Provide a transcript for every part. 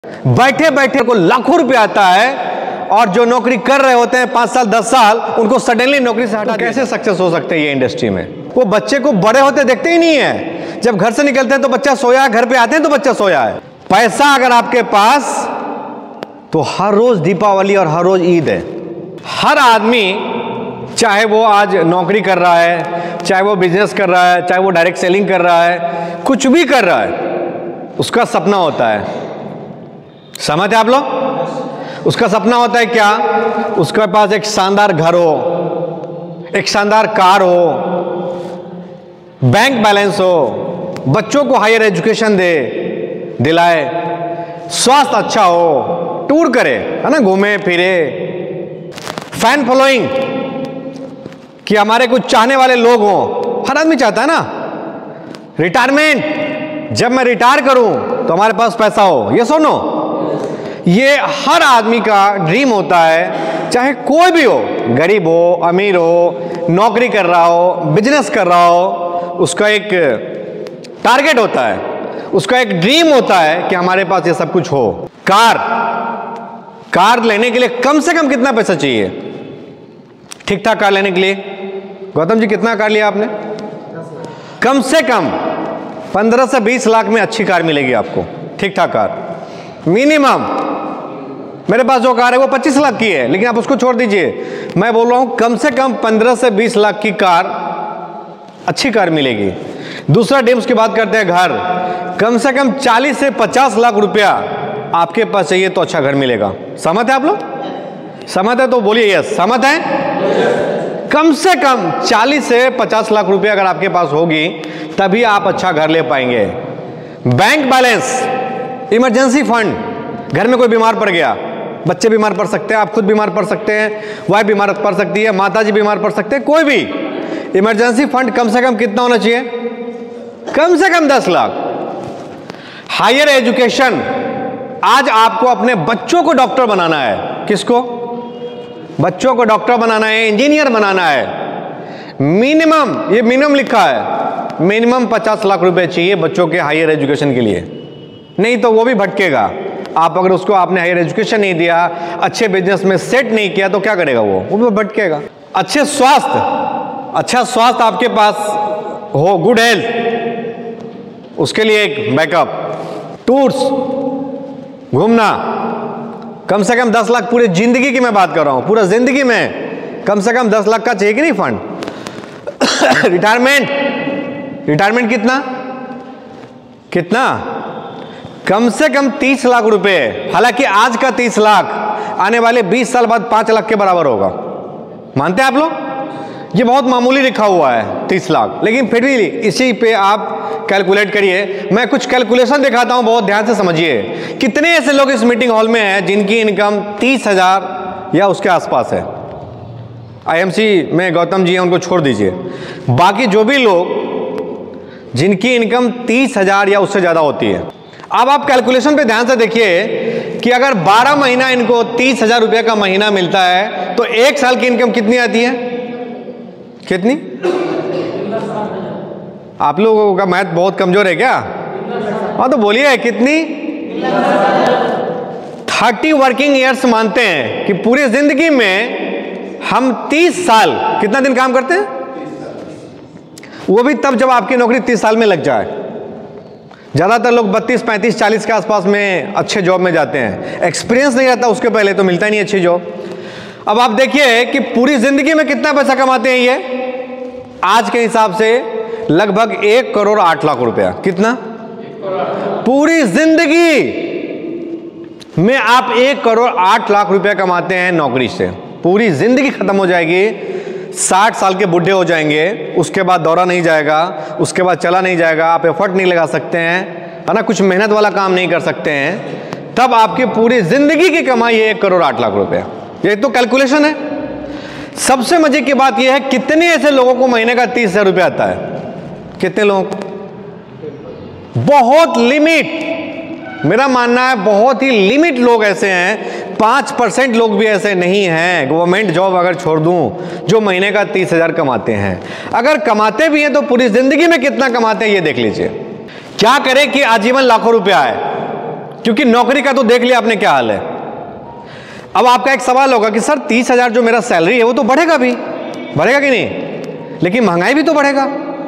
बैठे बैठे को लाखों रुपए आता है और जो नौकरी कर रहे होते हैं 5 साल 10 साल, उनको सडनली नौकरी से हटा। कैसे सक्सेस हो सकते हैं ये इंडस्ट्री में? वो बच्चे को बड़े होते देखते ही नहीं है। जब घर से निकलते हैं तो बच्चा सोया है, घर पे आते हैं तो बच्चा सोया है। पैसा अगर आपके पास, तो हर रोज दीपावली और हर रोज ईद है। हर आदमी, चाहे वो आज नौकरी कर रहा है, चाहे वो बिजनेस कर रहा है, चाहे वो डायरेक्ट सेलिंग कर रहा है, कुछ भी कर रहा है, उसका सपना होता है। समझते आप लोग? उसका सपना होता है क्या? उसके पास एक शानदार घर हो, एक शानदार कार हो, बैंक बैलेंस हो, बच्चों को हायर एजुकेशन दिलाए, स्वास्थ्य अच्छा हो, टूर करे, है ना, घूमे फिरे, फैन फॉलोइंग, कि हमारे कुछ चाहने वाले लोग हों। हर आदमी चाहता है ना। रिटायरमेंट, जब मैं रिटायर करूं तो हमारे पास पैसा हो, ये सुनो, ये हर आदमी का ड्रीम होता है, चाहे कोई भी हो, गरीब हो, अमीर हो, नौकरी कर रहा हो, बिजनेस कर रहा हो, उसका एक टारगेट होता है, उसका एक ड्रीम होता है कि हमारे पास ये सब कुछ हो। कार लेने के लिए कम से कम कितना पैसा चाहिए? ठीक ठाक कार लेने के लिए गौतम जी कितना कार लिया आपने? कम से कम 15 से 20 लाख में अच्छी कार मिलेगी आपको, ठीक ठाक कार मिनिमम। मेरे पास जो कार है वो 25 लाख की है, लेकिन आप उसको छोड़ दीजिए, मैं बोल रहा हूं कम से कम 15 से 20 लाख की कार, अच्छी कार मिलेगी। दूसरा ड्रीम्स की बात करते हैं, घर। कम से कम 40 से 50 लाख रुपया आपके पास चाहिए तो अच्छा घर मिलेगा। सहमत है आप लोग? सहमत है तो बोलिए यस। सहमत है? कम से कम 40 से 50 लाख रुपया अगर आपके पास होगी तभी आप अच्छा घर ले पाएंगे। बैंक बैलेंस, इमरजेंसी फंड, घर में कोई बीमार पड़ गया, बच्चे बीमार पड़ सकते हैं, आप खुद बीमार पड़ सकते हैं, वाइफ बीमार पड़ सकती है, माताजी बीमार पड़ सकते हैं, कोई भी इमरजेंसी फंड कम से कम कितना होना चाहिए? कम से कम 10 लाख। हायर एजुकेशन, आज आपको अपने बच्चों को डॉक्टर बनाना है। किसको? बच्चों को डॉक्टर बनाना है, इंजीनियर बनाना है। मिनिमम, ये मिनिमम लिखा है, मिनिमम 50 लाख रुपए चाहिए बच्चों के हायर एजुकेशन के लिए, नहीं तो वो भी भटकेगा। आप अगर उसको आपने हायर एजुकेशन नहीं दिया, अच्छे बिजनेस में सेट नहीं किया, तो क्या करेगा वो भी भटकेगा। अच्छे स्वास्थ्य, अच्छा स्वास्थ्य आपके पास हो, गुड हेल्थ, उसके लिए एक बैकअप, टूर्स, घूमना, कम से कम 10 लाख पूरी जिंदगी की मैं बात कर रहा हूं, पूरा जिंदगी में कम से कम 10 लाख का चाहिए कि नहीं फंड। रिटायरमेंट कितना? कम से कम 30 लाख रुपए। हालांकि आज का 30 लाख आने वाले 20 साल बाद 5 लाख के बराबर होगा। मानते हैं आप लोग? ये बहुत मामूली लिखा हुआ है 30 लाख, लेकिन फिर भी इसी पे आप कैलकुलेट करिए। मैं कुछ कैलकुलेशन दिखाता हूं, बहुत ध्यान से समझिए। कितने ऐसे लोग इस मीटिंग हॉल में हैं जिनकी इनकम 30,000 या उसके आसपास है? आईएमसी में गौतम जी हैं, उनको छोड़ दीजिए। बाकी जो भी लोग जिनकी इनकम 30,000 या उससे ज़्यादा होती है, अब आप कैलकुलेशन पे ध्यान से देखिए कि अगर 12 महीना इनको 30,000 रुपये का महीना मिलता है तो 1 साल की इनकम कितनी आती है? कितनी? आप लोगों का मैथ बहुत कमजोर है क्या? हाँ तो बोलिए कितनी? 30 वर्किंग ईयर्स मानते हैं कि पूरी जिंदगी में हम 30 साल, कितना दिन काम करते हैं? वो भी तब जब आपकी नौकरी 30 साल में लग जाए। ज़्यादातर लोग 32, 35, 40 के आसपास में अच्छे जॉब में जाते हैं। एक्सपीरियंस नहीं रहता उसके पहले तो मिलता ही नहीं अच्छी जॉब। अब आप देखिए कि पूरी जिंदगी में कितना पैसा कमाते हैं ये, आज के हिसाब से लगभग 1 करोड़ 8 लाख रुपया। कितना? पूरी जिंदगी में आप 1 करोड़ 8 लाख रुपया कमाते हैं नौकरी से। पूरी जिंदगी खत्म हो जाएगी, 60 साल के बुढ़े हो जाएंगे, उसके बाद दौरा नहीं जाएगा, उसके बाद चला नहीं जाएगा, आप एफर्ट नहीं लगा सकते हैं, है ना, कुछ मेहनत वाला काम नहीं कर सकते हैं, तब आपकी पूरी जिंदगी की कमाई है 1 करोड़ 8 लाख रुपया। ये तो कैलकुलेशन है। सबसे मजे की बात यह है, कितने ऐसे लोगों को महीने का 30,000 रुपया आता है? कितने लोगों को? बहुत लिमिट, मेरा मानना है बहुत ही लिमिट लोग ऐसे हैं। 5% लोग भी ऐसे नहीं हैं, गवर्नमेंट जॉब अगर छोड़ दूं, जो महीने का 30,000 कमाते हैं। अगर कमाते भी हैं तो पूरी जिंदगी में कितना कमाते हैं ये देख लीजिए। क्या करें कि आजीवन लाखों रुपया है, क्योंकि नौकरी का तो देख लिया आपने क्या हाल है। अब आपका एक सवाल होगा कि सर 30,000 जो मेरा सैलरी है वो तो बढ़ेगा भी, बढ़ेगा कि नहीं? लेकिन महंगाई भी तो बढ़ेगा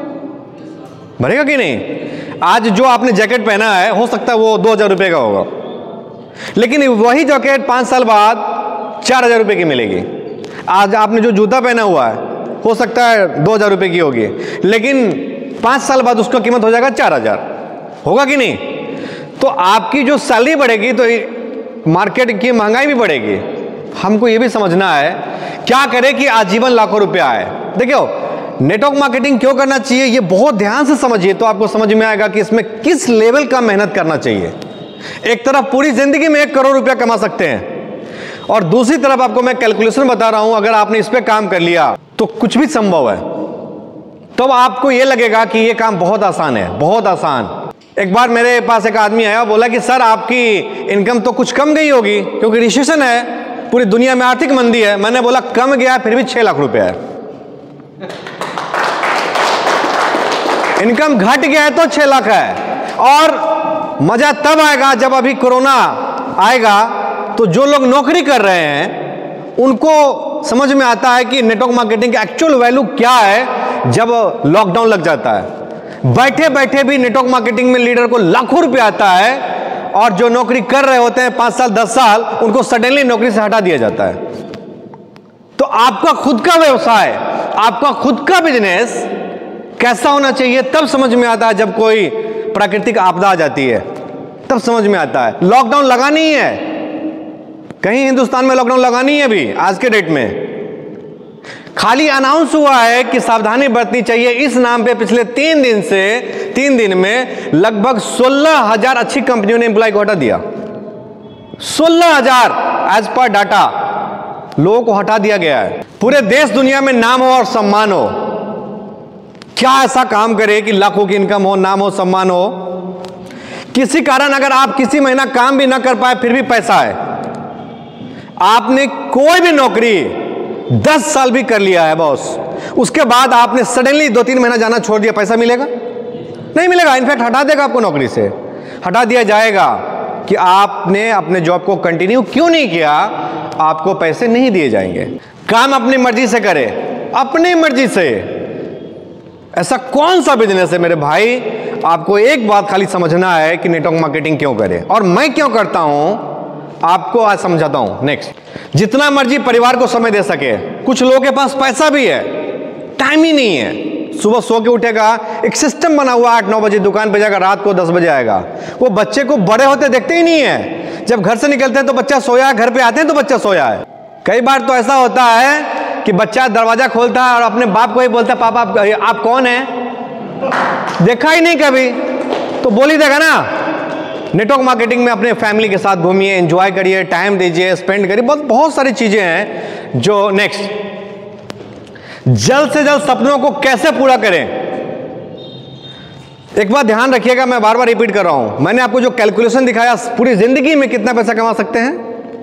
कि नहीं? आज जो आपने जैकेट पहना है हो सकता है वो 2,000 रुपये का होगा, लेकिन वही जैकेट 5 साल बाद 4,000 रुपये की मिलेगी। आज आपने जो जूता पहना हुआ है हो सकता है 2,000 रुपये की होगी, लेकिन 5 साल बाद उसका कीमत हो जाएगा 4,000, होगा कि नहीं? तो आपकी जो सैलरी बढ़ेगी तो मार्केट की महंगाई भी बढ़ेगी। हमको ये भी समझना है क्या करें कि आजीवन लाखों रुपया आए। देखियो, नेटवर्क मार्केटिंग क्यों करना चाहिए ये बहुत ध्यान से समझिए तो आपको समझ में आएगा कि इसमें किस लेवल का मेहनत करना चाहिए। एक तरफ पूरी जिंदगी में 1 करोड़ रुपया कमा सकते हैं, और दूसरी तरफ आपको मैं कैलकुलेशन बता रहा हूं, अगर आपने इस पे काम कर लिया तो कुछ भी संभव है। तब आपको यह लगेगा कि यह काम बहुत आसान है, बहुत आसान। एक बार मेरे पास एक आदमी आया, बोला कि सर आपकी इनकम तो कुछ कम गई होगी क्योंकि रिसेशन है, पूरी दुनिया में आर्थिक मंदी है। मैंने बोला कम गया फिर भी 6 लाख रुपया है। इनकम घट गया है तो 6 लाख है। और मजा तब आएगा जब अभी कोरोना आएगा तो जो लोग नौकरी कर रहे हैं उनको समझ में आता है कि नेटवर्क मार्केटिंग का एक्चुअल वैल्यू क्या है। जब लॉकडाउन लग जाता है, बैठे बैठे भी नेटवर्क मार्केटिंग में लीडर को लाखों रुपए आता है, और जो नौकरी कर रहे होते हैं 5 साल 10 साल उनको सडनली नौकरी से हटा दिया जाता है। तो आपका खुद का व्यवसाय, आपका खुद का बिजनेस कैसा होना चाहिए तब समझ में आता है। जब कोई प्राकृतिक आपदा आ जाती है तब समझ में आता है। लॉकडाउन लगा नहीं है कहीं, हिंदुस्तान में लॉकडाउन लगा नहीं है अभी आज के डेट में, खाली अनाउंस हुआ है कि सावधानी बरतनी चाहिए। इस नाम पे पिछले 3 दिन में लगभग 16,000 अच्छी कंपनियों ने एम्प्लॉय को हटा दिया। 16,000 एज पर डाटा लोगों को हटा दिया गया है। पूरे देश दुनिया में नाम हो और सम्मान हो। क्या ऐसा काम करे कि लाखों की इनकम हो, नाम हो, सम्मान हो? किसी कारण अगर आप किसी महीना काम भी ना कर पाए फिर भी पैसा है। आपने कोई भी नौकरी 10 साल भी कर लिया है बॉस, उसके बाद आपने सडनली 2-3 महीना जाना छोड़ दिया, पैसा मिलेगा? नहीं मिलेगा। इनफैक्ट हटा देगा आपको, नौकरी से हटा दिया जाएगा कि आपने अपने जॉब को कंटिन्यू क्यों नहीं किया, आपको पैसे नहीं दिए जाएंगे। काम अपनी मर्जी से करें, अपनी मर्जी से। ऐसा कौन सा बिजनेस है मेरे भाई? आपको एक बात खाली समझना है कि नेटवर्क मार्केटिंग क्यों करें और मैं क्यों करता हूं, आपको आज समझाता हूं। नेक्स्ट, जितना मर्जी परिवार को समय दे सके। कुछ लोगों के पास पैसा भी है, टाइम ही नहीं है। सुबह सो के उठेगा, एक सिस्टम बना हुआ 8-9 बजे दुकान पे जाएगा, रात को 10 बजे आएगा। वो बच्चे को बड़े होते देखते ही नहीं है। जब घर से निकलते हैं तो बच्चा सोया है, घर पे आते हैं तो बच्चा सोया है। कई बार तो ऐसा होता है कि बच्चा दरवाजा खोलता है और अपने बाप को ही बोलता है पापा आप कौन है? देखा ही नहीं कभी तो बोल ही देगा ना। नेटवर्क मार्केटिंग में अपने फैमिली के साथ घूमिए, एंजॉय करिए, टाइम दीजिए, स्पेंड करिए। बहुत सारी चीजें हैं जो नेक्स्ट, जल्द से जल्द सपनों को कैसे पूरा करें। एक बात ध्यान रखिएगा, मैं बार बार रिपीट कर रहा हूं। मैंने आपको जो कैलकुलेशन दिखाया, पूरी जिंदगी में कितना पैसा कमा सकते हैं?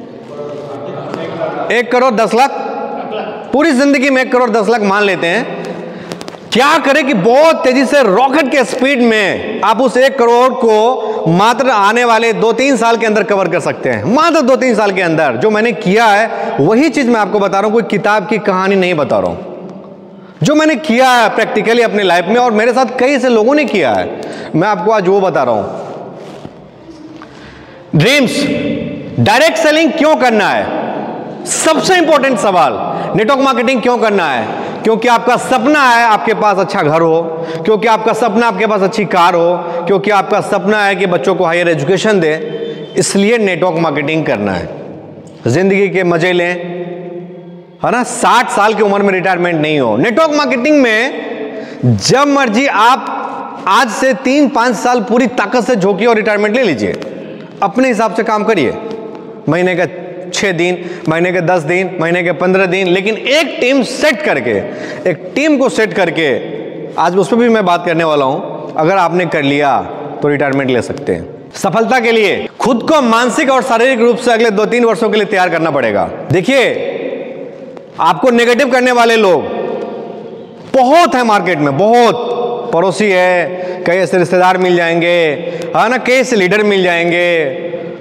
1 करोड़ 10 लाख। पूरी जिंदगी में 1 करोड़ 10 लाख मान लेते हैं। क्या करें कि बहुत तेजी से रॉकेट के स्पीड में आप उस 1 करोड़ को मात्र आने वाले 2-3 साल के अंदर कवर कर सकते हैं। मात्र 2-3 साल के अंदर। जो मैंने किया है वही चीज मैं आपको बता रहा हूं, कोई किताब की कहानी नहीं बता रहा हूं। जो मैंने किया है प्रैक्टिकली अपनी लाइफ में, और मेरे साथ कई से लोगों ने किया है, मैं आपको आज वो बता रहा हूं। ड्रीम्स, डायरेक्ट सेलिंग क्यों करना है? सबसे इंपॉर्टेंट सवाल, नेटवर्क मार्केटिंग क्यों करना है? क्योंकि आपका सपना है आपके पास अच्छा घर हो, क्योंकि आपका सपना आपके पास अच्छी कार हो, क्योंकि आपका सपना है कि बच्चों को हायर एजुकेशन दे। इसलिए नेटवर्क मार्केटिंग करना है। जिंदगी के मजे लें, है ना। 60 साल की उम्र में रिटायरमेंट नहीं हो। नेटवर्क मार्केटिंग में जब मर्जी आप आज से 3-5 साल पूरी ताकत से झोंकिए और रिटायरमेंट ले लीजिए। अपने हिसाब से काम करिए, महीने का 6 दिन, महीने के 10 दिन, महीने के 15 दिन, लेकिन एक टीम सेट करके, एक टीम को सेट करके, आज उस पर भी मैं बात करने वाला हूं। अगर आपने कर लिया तो रिटायरमेंट ले सकते हैं। सफलता के लिए खुद को मानसिक और शारीरिक रूप से अगले 2-3 वर्षों के लिए तैयार करना पड़ेगा। देखिए, आपको नेगेटिव करने वाले लोग बहुत है मार्केट में, बहुत पड़ोसी है, कई ऐसे रिश्तेदार मिल जाएंगे, है ना, कई ऐसे लीडर मिल जाएंगे,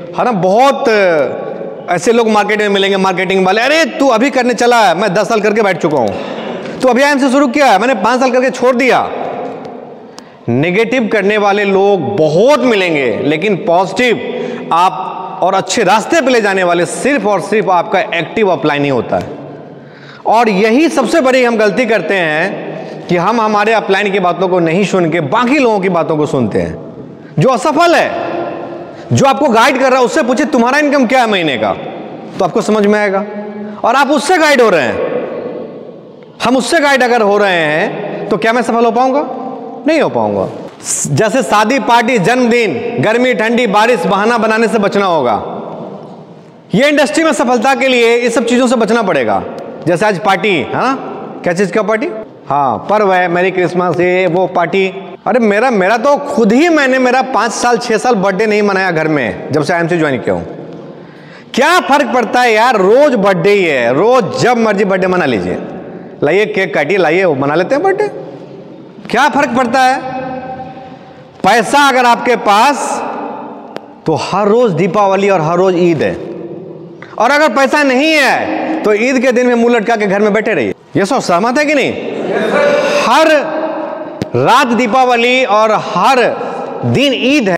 है ना, बहुत ऐसे लोग मार्केट में मिलेंगे, मार्केटिंग वाले, अरे तू अभी करने चला है, मैं 10 साल करके बैठ चुका हूं, तू अभी से शुरू किया है, मैंने 5 साल करके छोड़ दिया। नेगेटिव करने वाले लोग बहुत मिलेंगे, लेकिन पॉजिटिव आप और अच्छे रास्ते पे ले जाने वाले सिर्फ और सिर्फ आपका एक्टिव अपलाइन ही होता है। और यही सबसे बड़ी हम गलती करते हैं कि हम हमारे अपलाइन की बातों को नहीं सुन के बाकी लोगों की बातों को सुनते हैं। जो असफल है, जो आपको गाइड कर रहा है, उससे पूछे तुम्हारा इनकम क्या है महीने का, तो आपको समझ में आएगा। और आप उससे गाइड हो रहे हैं, हम उससे गाइड अगर हो रहे हैं, तो क्या मैं सफल हो पाऊंगा? नहीं हो पाऊंगा। जैसे शादी, पार्टी, जन्मदिन, गर्मी, ठंडी, बारिश, बहाना बनाने से बचना होगा। ये इंडस्ट्री में सफलता के लिए इस सब चीजों से बचना पड़ेगा। जैसे आज पार्टी है ना, क्या चीज का पार्टी? हाँ, पर्व है, मेरी क्रिसमस, ये वो पार्टी। अरे मेरा तो खुद ही मैंने मेरा 5 साल 6 साल बर्थडे नहीं मनाया घर में, जब से IMC ज्वाइन किया हूं। क्या फर्क पड़ता है यार, रोज बर्थडे ही है, रोज जब मर्जी बर्थडे मना लीजिए, लाइए केक काटिए, लाइए मना लेते हैं बर्थडे। क्या फर्क पड़ता है? पैसा अगर आपके पास, तो हर रोज दीपावली और हर रोज ईद है। और अगर पैसा नहीं है तो ईद के दिन में मुंह लटका के घर में बैठे रहिए। ये सब सहमत है कि नहीं? हर रात दीपावली और हर दिन ईद है।